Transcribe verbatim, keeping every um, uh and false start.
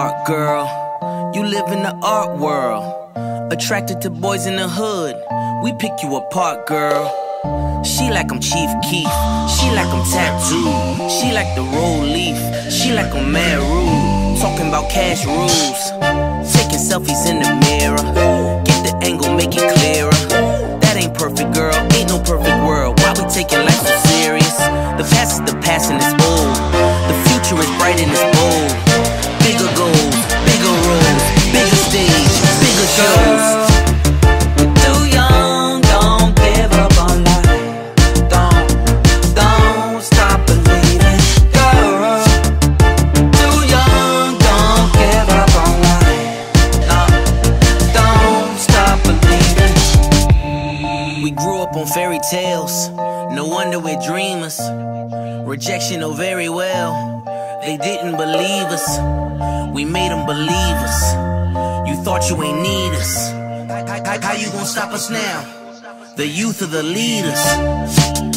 smart girl, you live in the art world. Attracted to boys in the hood, we pick you apart, girl. She like I'm Chief Keef, she like I'm tattooed. She like the roll leaf, she like I'm mad rude. Talking about cash rules, taking selfies in the mirror. Get the angle, make it clearer. That ain't perfect, girl, ain't no perfect world. Why we taking life so serious? The past is the past and it's old. The future is bright and it's bold. Bigger goals, bigger roles, bigger stage, bigger shows. You're too young, don't give up on life. Don't, don't stop believing, girl. Too young, don't give up on life. No, don't stop believing. We grew up on fairy tales, no wonder we're dreamers. Rejection, oh very well, they didn't believe us. We made them believe us. You thought you ain't need us. How, how, how you gonna stop us now? The youth are the leaders.